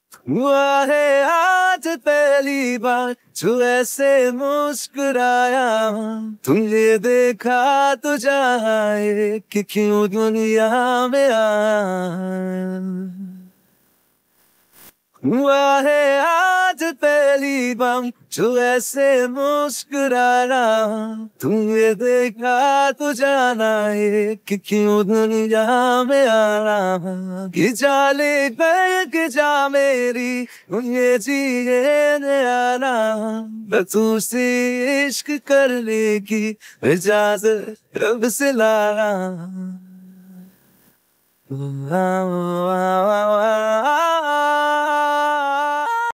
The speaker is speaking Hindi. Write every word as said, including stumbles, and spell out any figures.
हुआ है आज पहली बार जो ऐसे मुस्कुराया, तुमने देखा तो जाए कि क्यों दुनिया में आया। हुआ है आज पहली बार जो ऐसे मुस्कुराना, तुमने देखा तो जाना है कि क्यों दुनिया में आना। कि जाले बैग जा मेरी ये जिए न आना, मैं तुझसे इश्क करने की इजाजत रब से लाना।